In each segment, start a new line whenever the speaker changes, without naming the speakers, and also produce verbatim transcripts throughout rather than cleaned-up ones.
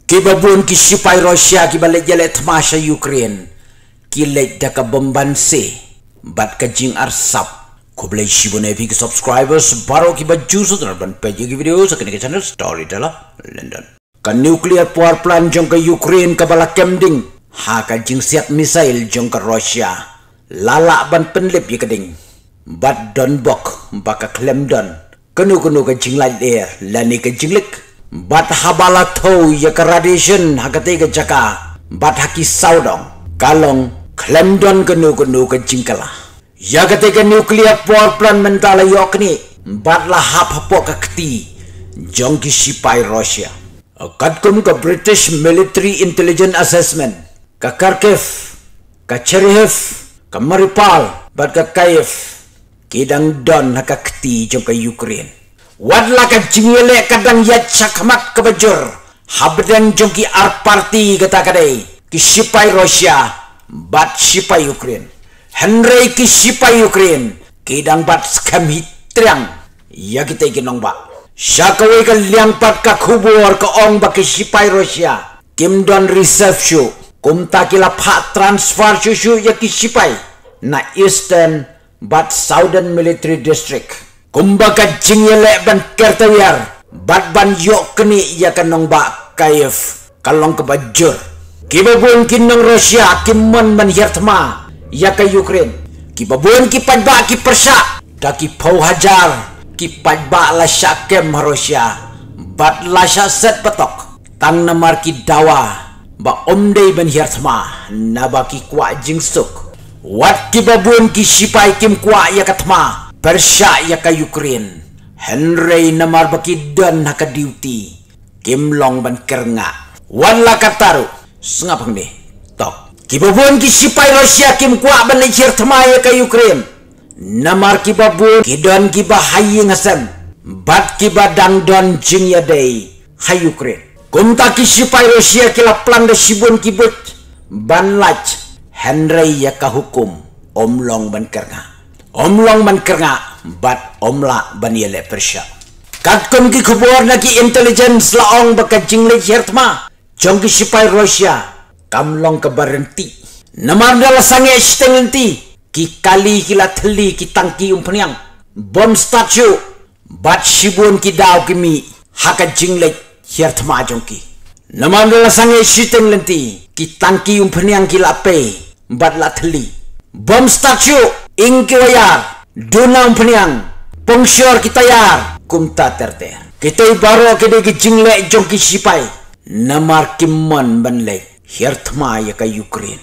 Kibabun ki sipai Rusia ki balik jalet masya Ukraine kilet daka bombanse bat ka jing arsap ko blay shibon epi ki subscribers baro ki baju sutra ban page ki video sa kini channel Storyteller London ka nuclear power plant jong ka Ukraine ka bala kemding ha ka jing siat missile jong ka Russia lala ban penlip ye kading bat don bok baka klemdon kanu kanu ka jing light air lani ka jinglik bat habala thau ya ka radiation hakate ka jaka bat haki saudong kalong klemdon kanu kanu ka jingkala ya kate ka nuclear power plant mentala yokni bat la hap hapo ka kti jong ki sipai Russia kat kum ka British military intelligence assessment ka Kharkiv ka Chernihiv ka Mariupol bat ka Kiev kidang don haka kti jong ka Ukraine wadla ka jingele kadang yat sakmat ka bajur habdan jong ki ar party kata kadai ki sipai Russia bat sipai Ukraine Henry ki sipai Ukraine kidang bat skam hitriang ya kita ikinong ba syakawe ka liang pat ka kubur ka ong ba ki sipai Russia kim don reserve shu kumta kila pha transfer shu shu ya ki sipai na eastern bat southern military district kumbaga jingyele ban kertawiyar bat ban yok keni ya kanong ba Kiev kalong ke bajur kibabun kinong Russia kimon ban hirtma ya ka Ukraine kibabun ki padba ki persa da ki pau hajar ki padba la syakem Russia bat la set patok tang namar ki dawa ba omdei ban hirtma na ba ki kwa jingsuk wat kibabun ki sipai kim kwa ya katma Persya ya ka Ukraine Henry namar baki don haka duty Kim long ban kernga wala kataru sengapang ni tok kibabun ki sipai Russia kim kwa ban lecir ya ka Ukraine namar kibabun kidon kiba hayi ngasem bat kiba dang don jing ya day ha Ukraine kumta ki sipai Russia kila plan de sibun kibut ban lach Henry ya ka hukum omlong ban kernga omlong ban kernga bat omla ban yele Persya katkum ki khubor na ki intelligence laong baka jingle hertma jong ki sipai Russia kamlong ka barenti namar dala sange stengenti ki kali kila thli ki tangki umpniang bom statue bat sibun ki daw ki mi haka jingle hertma jong ki namar dala sange stengenti ki tangki umpniang ki lape bat la thli bom statue ingki wayar dunang peniang pengsyur kita yar kumta terter kita baro kede ki jingle jong ki sipai namar kimon banle hirtma ya ka Ukraine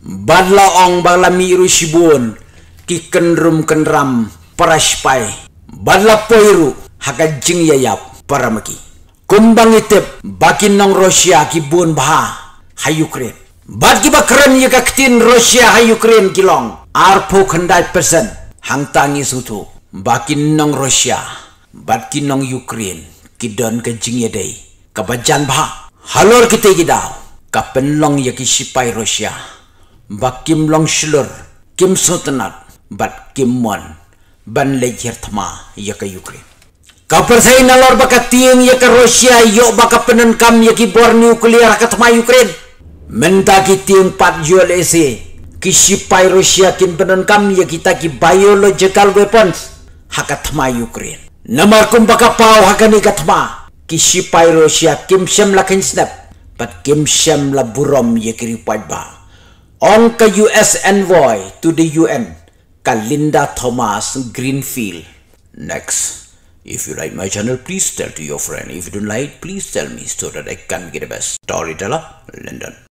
badla ong bala miru sibun ki kenrum kenram paraspai badla poiru haka jing yayap paramaki kumbang itep bakin nong Russia ki bun baha ha Ukraine bad ki bakran ya ka ktin Russia ha Ukraine kilong arpo khandai persen hang tangi sutu bakin nong Russia bakin nong Ukraine kidon ke jingye day kabajan bah halor kite gidaw kapenlong ya ki sipai Russia bakim long shlur kim sutanat bat kim mon ban lejer thma ya ka Ukraine kapersai nalor baka tieng ya ka Russia yo baka penenkam ya ki bor nuklear ka thma Ukraine menta ki tieng pat jual ese ki sipai Russia kin penenkam ya kita ki biological weapons hakathma Ukraine namar kum baka pau hakani kathma ki sipai Russia kim shem la kin snap but kim shem la burom ya kiri padba on ka U S envoy to the U N ka Linda Thomas Greenfield. Next, if you like my channel, please tell to your friend. If you don't like, please tell me so that I can get the best. Storyteller London.